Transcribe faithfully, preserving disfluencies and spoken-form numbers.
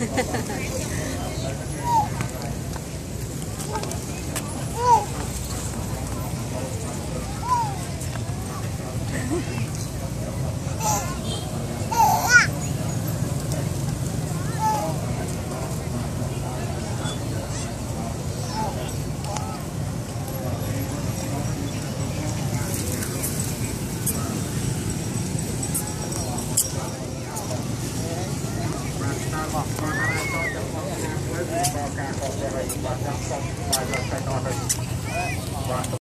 การของอะไรบ้างครับต้องไปแล้วไปนอนเลย